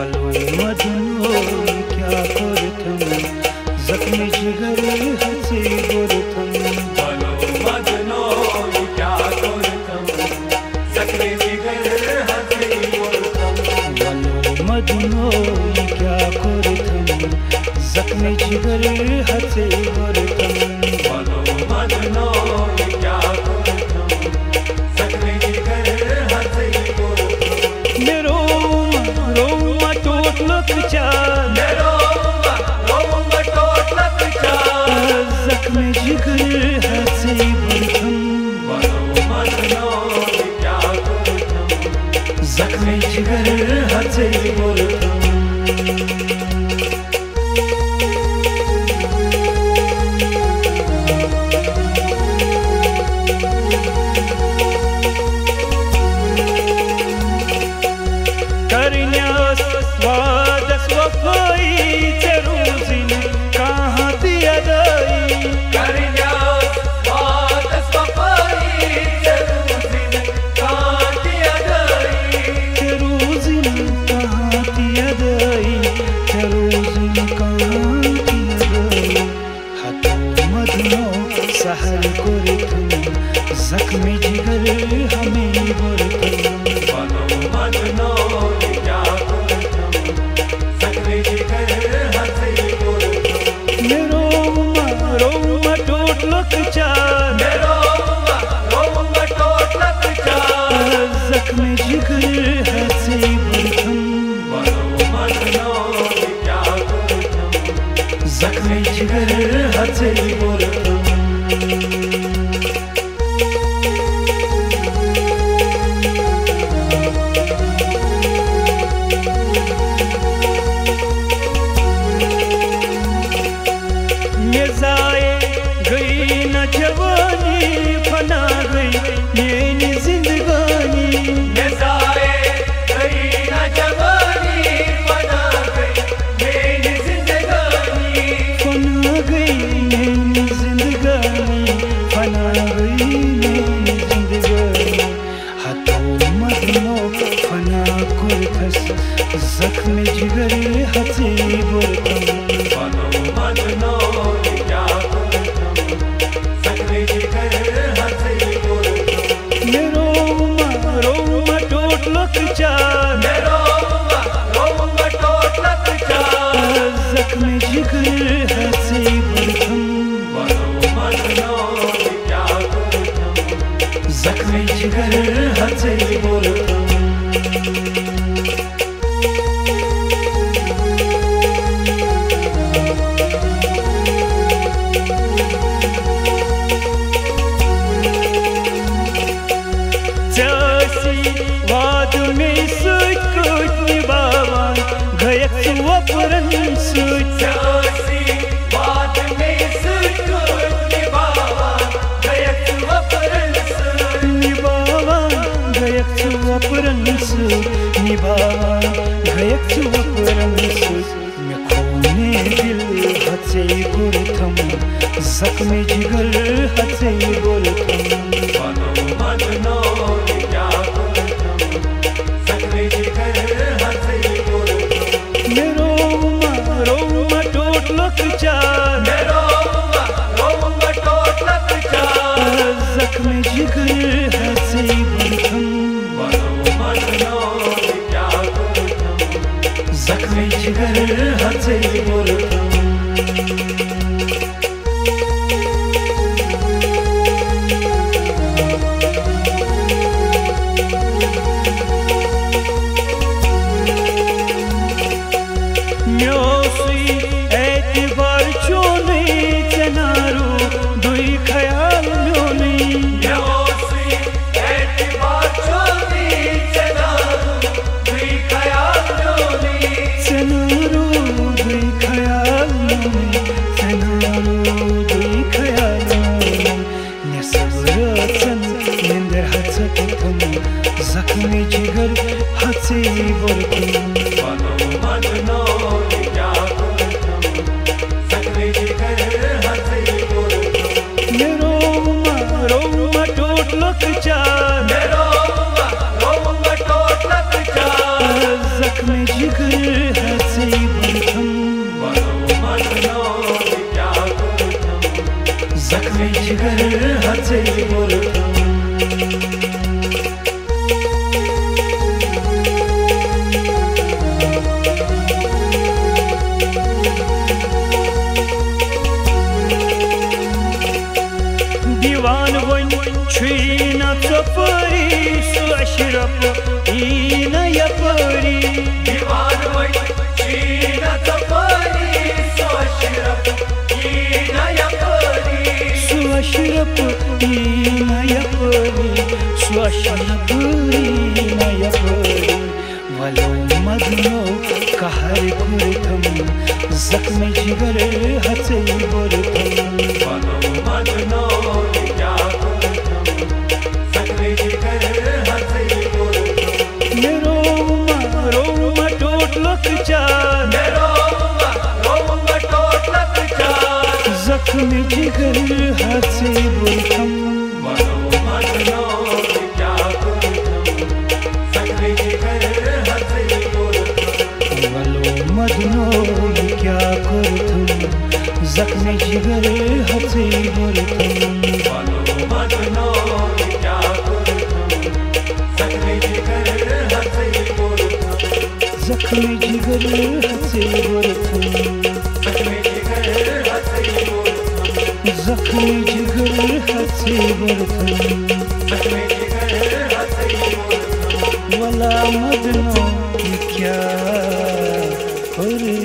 वालो मदनो क्या करथम जख्मी जिगर हंसी गुरथम वालो मदनो क्या करथम जख्मी जिगर हंसी गुरथम वालो मदनो क्या करथम जख्मी जिगर हंसी गुरथम वालो मदनो क्या करथम जख्मी जिगर हंसी गुरथम मेरो रोमा टोट लकचा जख्मी जिगर हंसी गुरथम जख्मी जिगर हंसी गुरथम करण्यास वादस वफाई चरूजिन कहाँ दिया गई करण्यास वादस वफाई चरूजिन कहाँ दिया गई चरूजिन कहाँ दिया गई चरूजिन कहाँ दिया गई हाथों मदनो सहर गुरथम जख्मी जिगर हमें गुरथम वालो मदनो क्या करथम जख्मी जिगर हंसी गुरथम मेरो रोमा टोट लकचा जख्मी जिगर हंसी गुरथम वालो मदनो क्या करथम जख्मी जिगर हंसी गुरथम जाए गई न जवानी फना गई मेरी जिंदगानी जाए गई न जवानी फना गई मेरी जिंदगानी फना गई मेरी जिंदगानी फना गई मेरी जिंदगानी हाथों मदनो फना कुरथस जख्मी जिगर हंसी गुरथम वालो मदनो क्या करथम जख्मी जिगर हंसी गुरथम मेरो रोमा टोट लकचा जख्मी जिगर हंसी गुरथम वालो मदनो क्या करथम जख्मी जिगर हंसी गुरथम वाद में सूट कुछ निभावान गयक वपरन सूट वाद में सूट निभावान गयक वपरन सूट निभावान गयक वपरन सूट निभावान गयक वपरन सूट मैं खोने दिल हंसे गुरथम जख्मी जिगर हंसे गुरथम वालो मदनो क्या करथम जख्मी जिगर हंसी गुरथम मेरो रोमा टोट लकचा जख्मी जिगर हंसी गुरथम वालो मदनो क्या करथम जख्मी जिगर हंसी गुरथम जख्मी जिगर हंसी गुरथम वालो मदनो क्या करथम जख्मी जिगर हंसी गुरथम मेरो रोमा टोट लकचा जख्म जिगर हसे बरथम वनो मदनो क्या करथम जख्म जिगर हसे बरथम दीवान वन छुना चपरी सु अशरफ ईना यपरी दीवान वन छुना चपरी सु अशरफ ईना यपरी सु अशरफ ईना यपरी सु अशरफ ईना यपरी वलो मदनो कहर कुरथम जख्म जिगर हसे बरथम वनो मदनो क्या करथम जख्म जिगर हसे बरथम रोमा टोट लकचार रोमा टोट लकचार जख्म जिगर हसे बरथम वनो मदनो क्या करथम जख्म जिगर हसे बरथम वलो मदनो क्या करथम जख्म जिगर हसे बरथम वनो मदनो क्या करथम जख्म जिगर हसे बरथम जख्म जिगर हसे बरथम जख्म जिगर हसे बरथम जख्म जिगर हसे बरथम जख्म जिगर हसे बरथम वला मदनो क्या करे